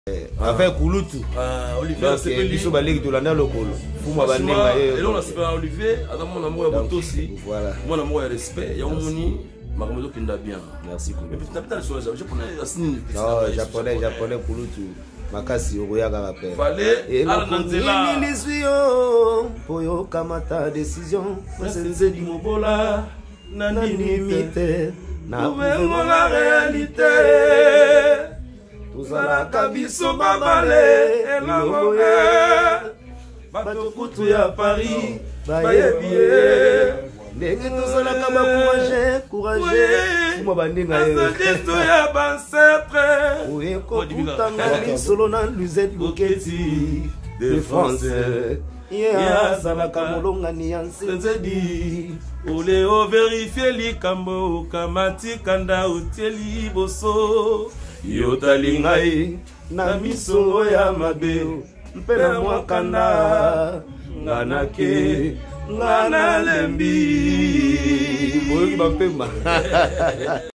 Avec Kulutu. Olivier, c'est que biso baleki tolanda lokolo. Fuma bandenga ye. Et là on a super Olivier, adam mon amour ya botosi. Voilà. Mon amour ya respect, ya omoni makomezo kinda bien. Merci Kulutu. Mais peut-être sur les japonais asini. Non, japonais Kulutu. Makasi okoyaka rappel. Fallait alanzela. Ilisuyo poyo kamata décision. C'est du mobola. Nani limite. Na la réalité. Tozalaka biso babale elongoe bato kutu ya Paris bayebie ndenge tozalaka bacourage fuma bandinga yesu ya bancetre oyekokutanga lisolo na luzet boketi de France ye azalaka molongani ya nsenzedi ole overifie likambo okamati kanda otieli boso yotali ngai na miso ya mabe mpe na mwakanda nga nake nga nalembi boyoki bapema